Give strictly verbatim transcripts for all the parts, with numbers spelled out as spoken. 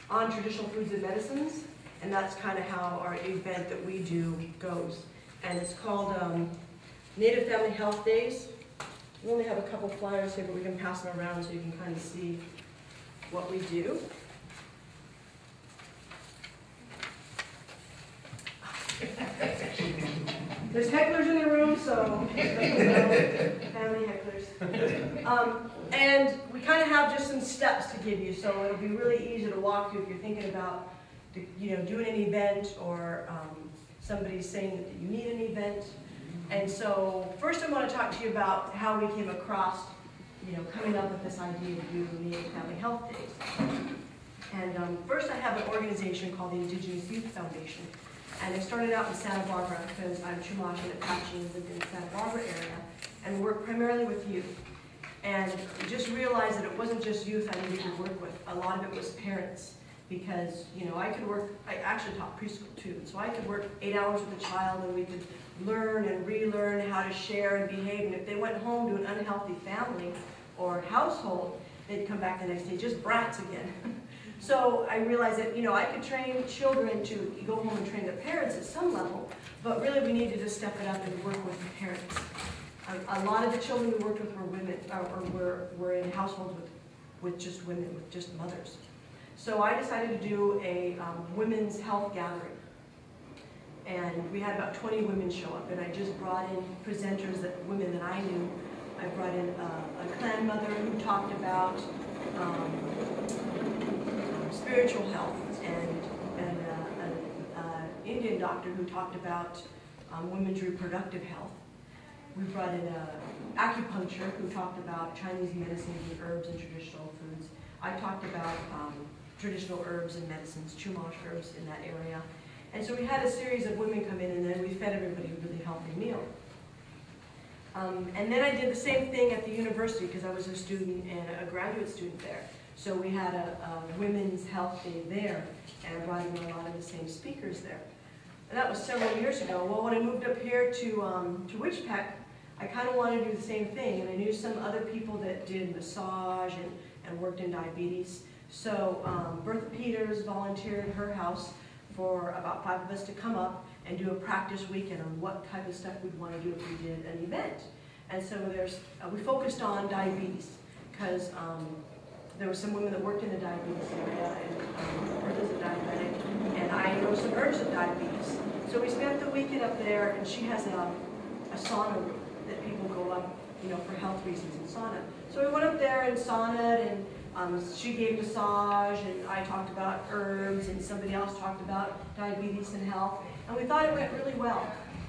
on traditional foods and medicines, and that's kind of how our event that we do goes. And it's called um, Native Family Health Days. We only have a couple flyers here, but we can pass them around so you can kind of see what we do. There's hecklers in the room, so family hecklers. Um, and we kind of have just some steps to give you, so it'll be really easy to walk through if you're thinking about, you know, doing an event, or um, somebody's saying that you need an event. And so first I want to talk to you about how we came across, you know, coming up with this idea of doing Native Family Health Days. And um, first I have an organization called the Indigenous Youth Foundation. And I started out in Santa Barbara because I'm Chumash and Apache and lived in the Santa Barbara area, and worked primarily with youth. And just realized that it wasn't just youth I needed to work with. A lot of it was parents, because, you know, I could work, I actually taught preschool too, so I could work eight hours with a child and we could learn and relearn how to share and behave. And if they went home to an unhealthy family or household, they'd come back the next day just brats again. So I realized that, you know, I could train children to go home and train their parents at some level, but really we needed to step it up and work with the parents. A, a lot of the children we worked with were women, or, or were, were in households with, with just women, with just mothers. So I decided to do a um, women's health gathering. And we had about twenty women show up, and I just brought in presenters, that women that I knew. I brought in uh, a clan mother who talked about um, spiritual health, and, and uh, an uh, Indian doctor who talked about um, women's reproductive health. We brought in an acupuncture who talked about Chinese medicines and herbs and traditional foods. I talked about um, traditional herbs and medicines, Chumash herbs in that area. And so we had a series of women come in, and then we fed everybody a really healthy meal. Um, and then I did the same thing at the university, because I was a student and a graduate student there. So we had a, a women's health day there, and I brought in a lot of the same speakers there. And that was several years ago. Well, when I moved up here to, um, to Wichpeck, I kind of wanted to do the same thing, and I knew some other people that did massage and, and worked in diabetes. So um, Bertha Peters volunteered her house for about five of us to come up and do a practice weekend on what type of stuff we'd want to do if we did an event. And so there's, uh, we focused on diabetes, because um, there were some women that worked in the diabetes area, and um, Bertha's a diabetic, and I know some herbs of diabetes. So we spent the weekend up there, and she has a, a sauna room that people go up, you know, for health reasons in sauna. So we went up there and saunaed, and Um, she gave massage, and I talked about herbs, and somebody else talked about diabetes and health, and we thought it went really well.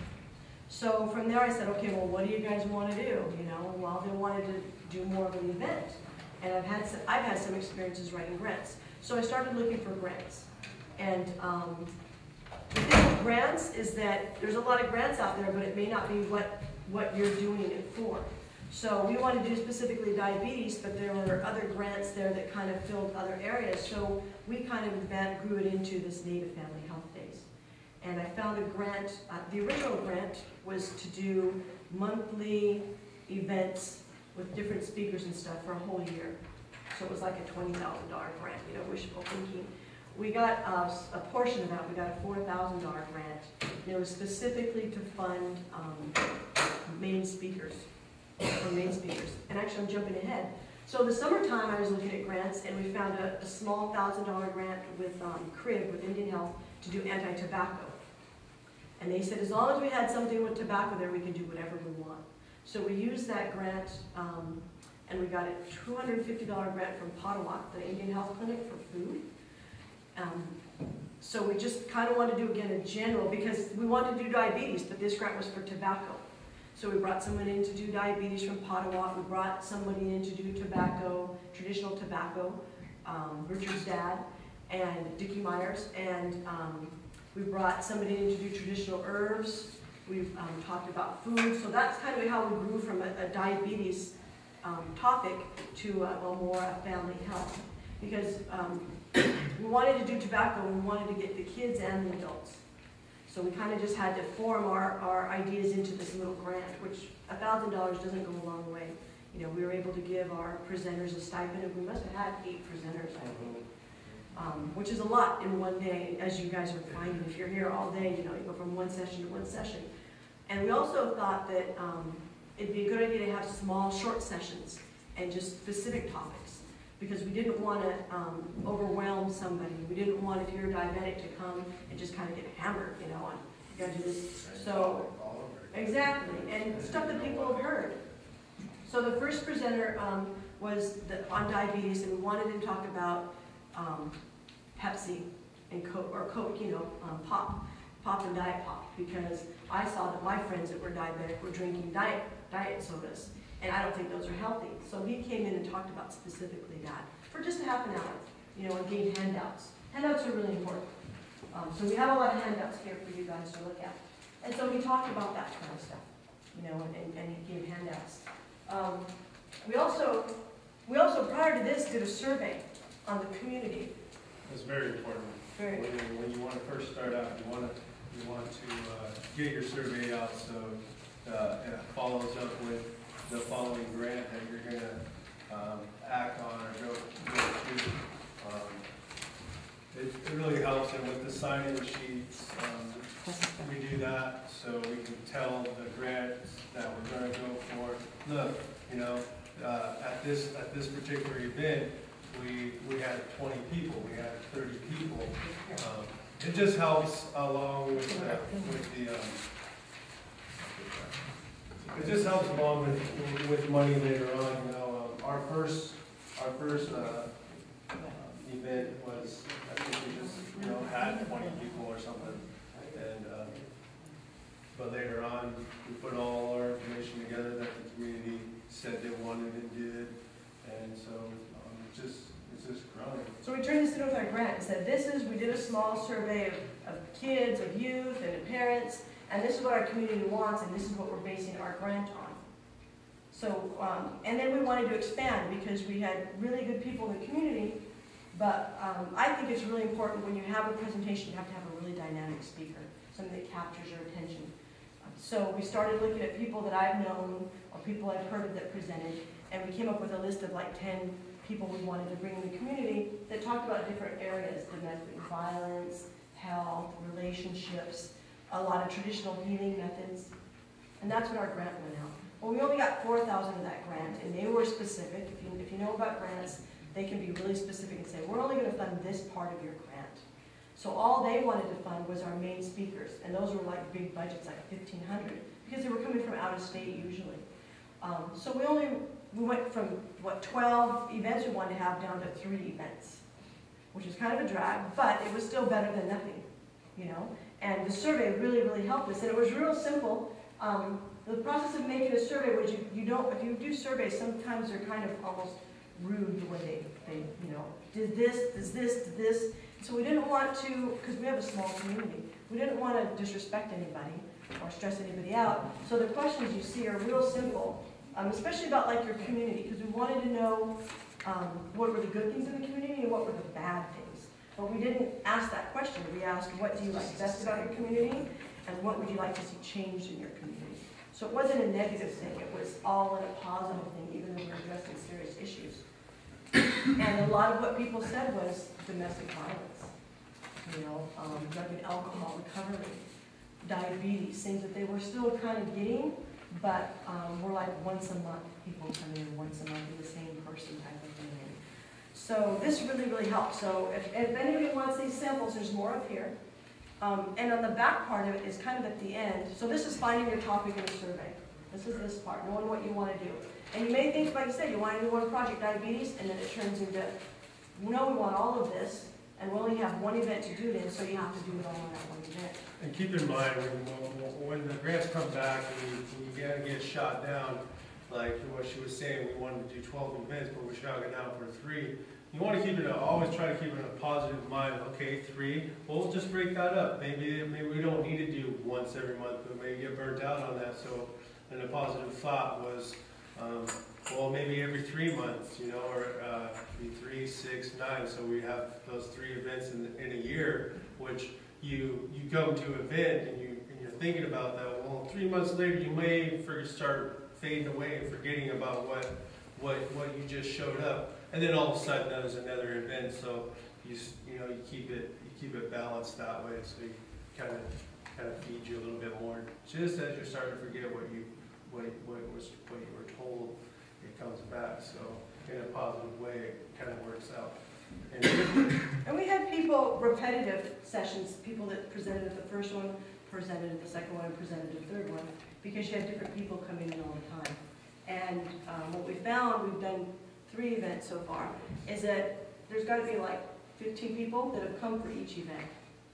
So from there I said, okay, well, what do you guys want to do? You know, well, they wanted to do more of an event, and I've had some, I've had some experiences writing grants. So I started looking for grants, and um, the thing with grants is that there's a lot of grants out there, but it may not be what what you're doing it for. So we wanted to do specifically diabetes, but there were other grants there that kind of filled other areas. So we kind of grew it into this Native Family Health Days. And I found a grant, uh, the original grant was to do monthly events with different speakers and stuff for a whole year. So it was like a twenty thousand dollar grant, you know, wishful thinking. We got uh, a portion of that, we got a four thousand dollar grant. And it was specifically to fund um, main speakers. Or main speakers. And actually I'm jumping ahead. So the summertime I was looking at grants, and we found a, a small one thousand dollar grant with um, C R I B, with Indian Health, to do anti-tobacco. And they said as long as we had something with tobacco there, we could do whatever we want. So we used that grant, um, and we got a two hundred fifty dollar grant from Potawatomi, the Indian Health Clinic, for food. Um, so we just kind of wanted to do, again, a general, because we wanted to do diabetes, but this grant was for tobacco. So we brought someone in to do diabetes from Potawatomi. We brought somebody in to do tobacco, traditional tobacco, um, Richard's dad, and Dickie Myers. And um, we brought somebody in to do traditional herbs. We've um, talked about food. So that's kind of how we grew from a, a diabetes um, topic to a, a more a family health. Because um, we wanted to do tobacco, and we wanted to get the kids and the adults. So we kind of just had to form our, our ideas into this little grant, which one thousand dollars doesn't go a long way. You know, we were able to give our presenters a stipend, and we must have had eight presenters, I think. um, which is a lot in one day, as you guys are finding. If you're here all day, you know, you go from one session to one session. And we also thought that um, it'd be a good idea to have small, short sessions and just specific topics, because we didn't want to um, overwhelm somebody. We didn't want, if you're diabetic, to come and just kind of get hammered, you know, on you gotta do this. So, exactly, and stuff that people have heard. So the first presenter um, was the, on diabetes, and we wanted him to talk about um, Pepsi and Coke, or Coke, you know, um, pop, pop and Diet Pop, because I saw that my friends that were diabetic were drinking diet, diet sodas, and I don't think those are healthy. So he came in and talked about specifically that for just a half an hour, you know, and gave handouts. Handouts are really important. Um, so we have a lot of handouts here for you guys to look at. And so we talked about that kind of stuff, you know, and, and he gave handouts. Um, we also, we also, prior to this, did a survey on the community. It's very important. Very. When, when you want to first start out, you want to you want to uh, get your survey out so uh, it follows up with the following grant that you're going to um, act on or go, go to. Um, it, it really helps, and with the sign-in sheets, um, we do that so we can tell the grants that we're going to go for. Look, you know, uh, at this at this particular event, we we had twenty people, we had thirty people. Um, it just helps along with the, with the um, it just helps along with with money later on. You know, um, our first our first uh, uh, event was, I think we just you know had twenty people or something, and um, but later on we put all our information together that the community said they wanted and did, and so um, it's just it's just growing. So we turned this in with our grant and said, this is, we did a small survey of, of kids, of youth, and of parents, and this is what our community wants, and this is what we're basing our grant on. So, um, and then we wanted to expand because we had really good people in the community, but um, I think it's really important when you have a presentation, you have to have a really dynamic speaker, something that captures your attention. So we started looking at people that I've known or people I've heard of that presented, and we came up with a list of like ten people we wanted to bring in the community that talked about different areas: domestic violence, health, relationships, a lot of traditional healing methods. And that's what our grant went out. Well, we only got four thousand of that grant, and they were specific. If you, if you know about grants, they can be really specific and say, we're only going to fund this part of your grant. So all they wanted to fund was our main speakers, and those were like big budgets, like fifteen hundred, because they were coming from out of state usually. Um, so we only, we went from, what, twelve events we wanted to have down to three events, which is kind of a drag, but it was still better than nothing, you know? And the survey really, really helped us, and it was real simple. Um, the process of making a survey was you, you don't, if you do surveys, sometimes they're kind of almost rude the way they, they you know, did this, does this, did this. So we didn't want to, because we have a small community, we didn't want to disrespect anybody or stress anybody out. So the questions you see are real simple, um, especially about like your community, because we wanted to know um, what were the good things in the community and what were the bad things. But we didn't ask that question. We asked, what do you like best about your community, and what would you like to see changed in your community? So it wasn't a negative thing, it was all in a positive thing, even though we were addressing serious issues. And a lot of what people said was domestic violence, you know, um, drug and alcohol recovery, diabetes, things that they were still kind of getting, but um, we're like once a month, people come in once a month with the same person type of thing. So this really, really helps. So if, if anybody wants these samples, there's more up here. Um, and on the back part of it is kind of at the end. So this is finding your topic in a survey. This is this part, knowing what you want to do. And you may think, like I said, you want to do one project, diabetes, and then it turns into, no, we want all of this, and we only have one event to do it in, so you have to do it all in that one event. And keep in mind, when, when the grants come back and you, you get, get shot down, like what she was saying, we wanted to do twelve events, but we're shot down for three. You want to keep it, a, always try to keep it in a positive mind. Okay, three, well, we'll just break that up. Maybe, maybe we don't need to do once every month, but maybe get burnt out on that. So, and a positive thought was, um, well, maybe every three months, you know, or uh, three, six, nine. So we have those three events in, in a year, which you you go to an event and you and you're thinking about that. Well, three months later, you may for start fading away and forgetting about what what what you just showed up. And then all of a sudden, there's another event. So you, s- you know, you keep it, you keep it balanced that way, so you kind of, kind of feed you a little bit more. Just as you're starting to forget what you, what, what was, what you were told, it comes back, so in a positive way, it kind of works out. And And we had people, repetitive sessions, people that presented at the first one, presented at the second one, and presented at the third one, because you have different people coming in all the time. And um, what we found, we've done three events so far, is that there's got to be like fifteen people that have come for each event.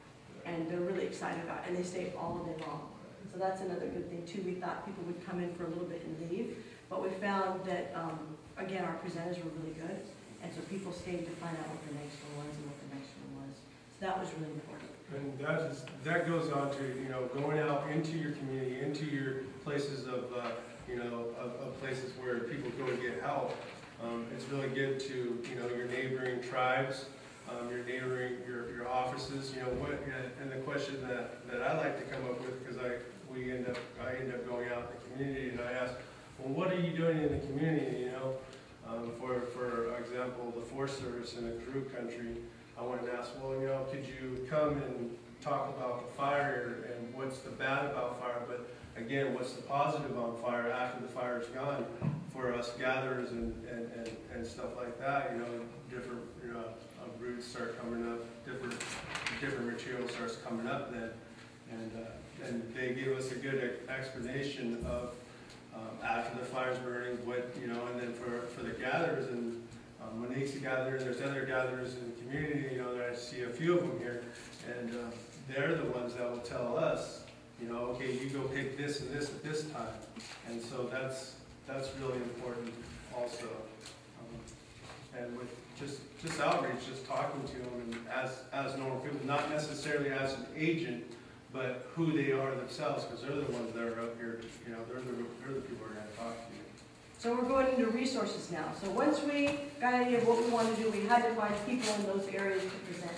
And they're really excited about it, and they stay all day long. So that's another good thing too. We thought people would come in for a little bit and leave, but we found that, um, again, our presenters were really good. And so people stayed to find out what the next one was and what the next one was. So that was really important. And that is, that goes on to, you know, going out into your community, into your places of, uh, you know, of, of places where people go to get help. Um, it's really good to, you know, your neighboring tribes, um, your neighboring, your, your offices, you know, what, and the question that, that I like to come up with, because I, we end up, I end up going out in the community and I ask, well, what are you doing in the community, you know? Um, for, for example, the Forest Service in the Karoo country, I wanted to ask, well, you know, could you come and talk about the fire and what's the bad about fire, but again, what's the positive on fire after the fire's gone for us gatherers and, and, and, and stuff like that, you know, different, you know, uh, roots start coming up, different, different material starts coming up then, and, uh, and they give us a good explanation of Um, after the fire's burning, what, you know, and then for, for the gatherers, and um, Monique's a gatherer, there's other gatherers in the community, you know, that I see a few of them here, and uh, they're the ones that will tell us, you know, okay, you go pick this and this at this time, and so that's, that's really important also. Um, and with just, just outreach, just talking to them, and as, as normal people, not necessarily as an agent, but who they are themselves, because they're the ones that are up here, you know, they're the, they're the people who are going to talk to you. So we're going into resources now. So once we got an idea of what we wanted to do, we had to find people in those areas to present.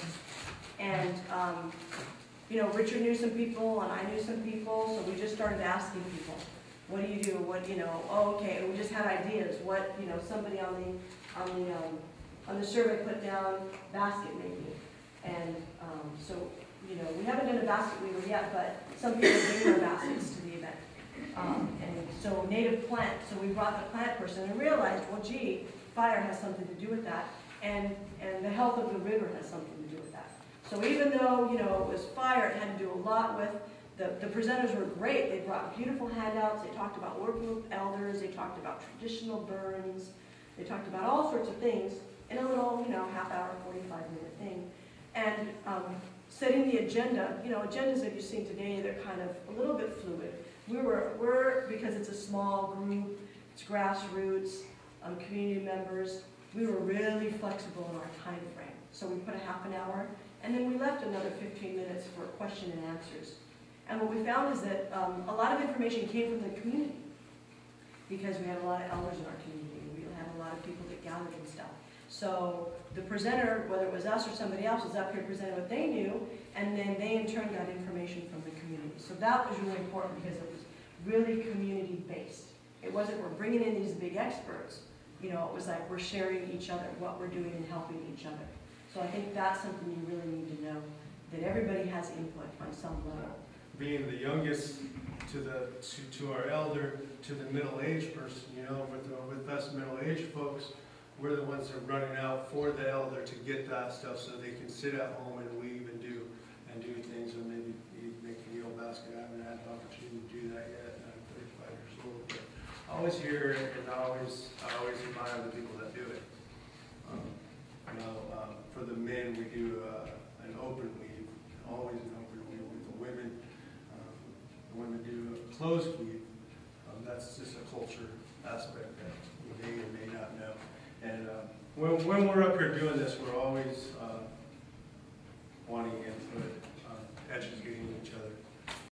And, um, you know, Richard knew some people, and I knew some people, so we just started asking people, what do you do, what, you know, oh, okay, and we just had ideas, what, you know, somebody on the, on the, um, on the survey put down basket making. And um, so, you know, we haven't done a basket weaver yet, but some people bring their baskets to the event. Um, and so native plant, so we brought the plant person and realized, well, gee, fire has something to do with that, and, and the health of the river has something to do with that. So even though, you know, it was fire, it had to do a lot with, the, the presenters were great. They brought beautiful handouts, they talked about working with elders, they talked about traditional burns, they talked about all sorts of things in a little, you know, half hour, forty-five minute thing. And um, setting the agenda, you know, agendas that you've seen today, they're kind of a little bit fluid. We were, we're, because it's a small group, it's grassroots, um, community members, we were really flexible in our time frame. So we put a half an hour, and then we left another fifteen minutes for question and answers. And what we found is that um, a lot of information came from the community, because we had a lot of elders in our community, and we had a lot of people that gathered and stuff. So the presenter, whether it was us or somebody else, was up here presenting what they knew, and then they in turn got information from the community. So that was really important because it was really community-based. It wasn't we're bringing in these big experts. You know, it was like we're sharing each other, what we're doing and helping each other. So I think that's something you really need to know, that everybody has input on some level. Being the youngest to the to, to our elder, to the middle-aged person, you know, with, the, with us middle-aged folks, we're the ones that are running out for the elder to get that stuff so they can sit at home and weave and do and do things, and maybe make a meal basket. I haven't had the opportunity to do that yet, and I'm thirty-five years old. But I always hear it, and I always, I always admire the people that do it. Um, you know, um, for the men, we do uh, an open weave, always an open weave. With the women, um, the women do a closed weave. Um, that's just a culture aspect that you may or may not know. And uh, when, when we're up here doing this, we're always uh, wanting input, um, educating each other.